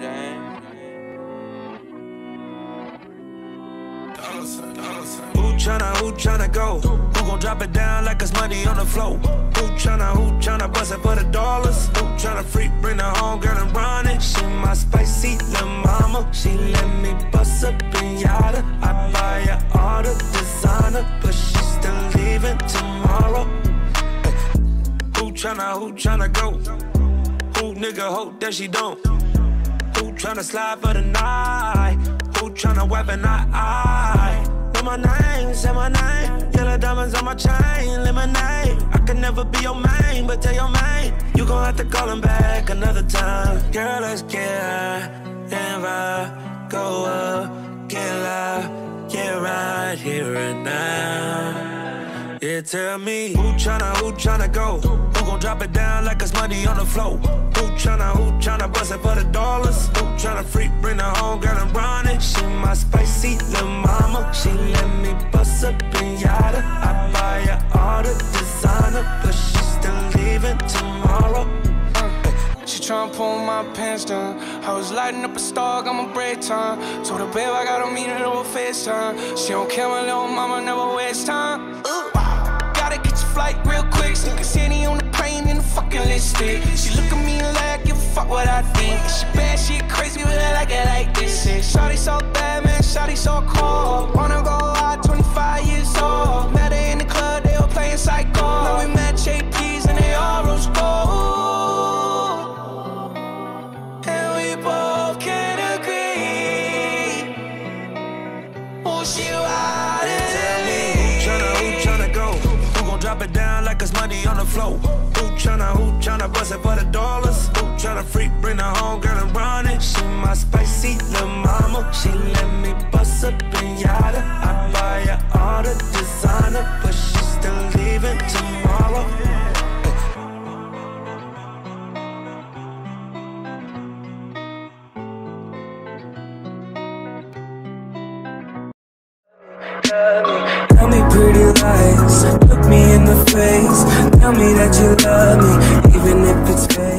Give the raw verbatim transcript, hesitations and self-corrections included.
Who tryna, who tryna go? Who gon' drop it down like it's money on the floor? Who tryna, who tryna bust it for the dollars? Who tryna freak, bring her home, girl, and run it? She my spicy little mama. She let me bust a pinata. I buy her all the designer, but she still leaving tomorrow. Hey. Who tryna, who tryna go? Who nigga hope that she don't? Who tryna slide for the night? Who tryna weapon eye eye? Know my name, say my name. Yellow diamonds on my chain, lemonade. I can never be your main, but tell your main you gon' have to call him back another time. Girl, let's get high and ride, go up, get loud, get right here and now. Yeah, tell me who tryna, who tryna go? Who gon' drop it down like it's money on the floor? Who tryna, who tryna bust it for the dollars? Who tryna freak, bring her home, girl, and run it? She my spicy little mama. She let me bust a pinata. I buy her all the designer, but she still leaving tomorrow. uh, She tryna pull my pants down. I was lighting up a star, got my break time. Told her, babe, I gotta meet her over FaceTime. She don't care, my little mama never waste time. Ooh. Gotta get your flight real quick. Stick a city on the plane in the fucking lipstick. She look at me like, give a fuck what I think. She bad, she crazy, but I like it like this. Shawty so bad, man, shawty so cold. Wanna go out, twenty-five years old. Met her in the club, they all playing psycho. Now we match A Ps and they all rose gold. And we both can agree. Oh, she ride it. Drop it down like it's money on the floor. Who tryna, who tryna bust it for the dollars? Who tryna freak, bring her home, girl, and run it? She my spicy little mama. She let me bust a pinata. I buy her all the designer, but she still leaving tomorrow. Tell me pretty lies, look me in the face. Tell me that you love me, even if it's fake.